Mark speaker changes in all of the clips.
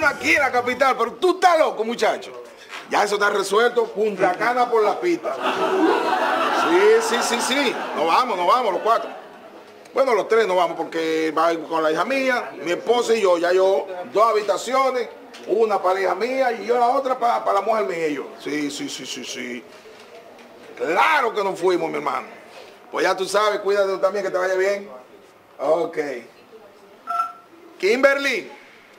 Speaker 1: estamos aquí en la capital, pero tú estás loco, muchacho. Ya eso está resuelto, Punta Cana por la pista. Sí. Nos vamos los cuatro. Bueno, los tres nos vamos porque va a ir con la hija mía, mi esposa y yo. Ya yo, 2 habitaciones, una para la hija mía y yo la otra para la mujer mía y yo. Sí. Claro que nos fuimos, mi hermano. Pues ya tú sabes, cuídate tú también, que te vaya bien. Ok. Kimberly.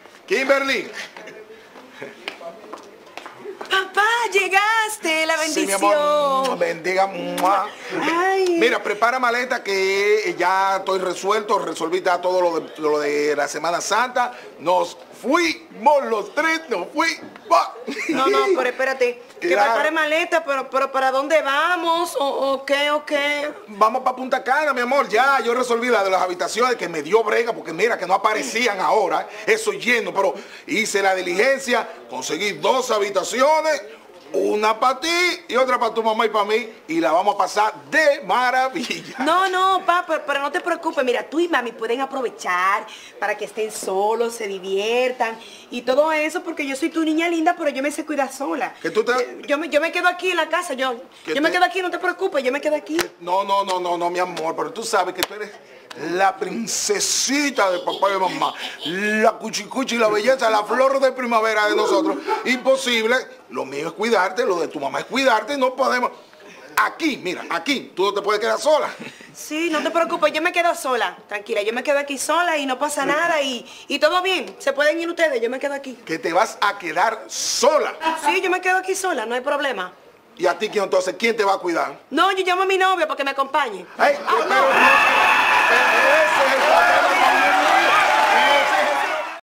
Speaker 2: Papá, llegaste, la bendición.
Speaker 1: Sí, mi amor, bendiga.
Speaker 2: Ay.
Speaker 1: Mira, prepara maleta que ya estoy resolví ya todo lo de la Semana Santa. Nos fuimos los tres, nos fuimos.
Speaker 2: No, pero espérate, que
Speaker 1: Claro.
Speaker 2: prepare maleta, pero ¿para dónde vamos? ¿O qué?
Speaker 1: Vamos para Punta Cana, mi amor. Ya, yo resolví la de las habitaciones que me dio brega, porque mira que no aparecían ahora, eso lleno, pero hice la diligencia, conseguí 2 habitaciones, una para ti y otra para tu mamá y para mí, y la vamos a pasar de maravilla.
Speaker 2: No, papá, pero no te preocupes. Mira, tú y mami pueden aprovechar para que estén solos, se diviertan y todo eso, porque yo soy tu niña linda, pero yo me sé cuidar sola.
Speaker 1: Que tú te...
Speaker 2: Yo me quedo aquí en la casa, yo me quedo aquí, no te preocupes, yo me quedo aquí.
Speaker 1: No, mi amor, pero tú sabes que tú eres la princesita de papá y de mamá, la cuchicuchi, la belleza, la flor de primavera de nosotros. Imposible, lo mío es cuidarte, lo de tu mamá es cuidarte, no podemos... Aquí, mira, aquí, tú no te puedes quedar sola.
Speaker 2: Sí, no te preocupes, yo me quedo sola, tranquila, yo me quedo aquí sola y no pasa nada y todo bien, se pueden ir ustedes, yo me quedo aquí.
Speaker 1: Que te vas a quedar sola.
Speaker 2: Sí, yo me quedo aquí sola, no hay problema.
Speaker 1: ¿Y a ti quién entonces? ¿Quién te va a cuidar?
Speaker 2: No, yo llamo a mi novio para que me acompañe.
Speaker 1: Ay, pero no,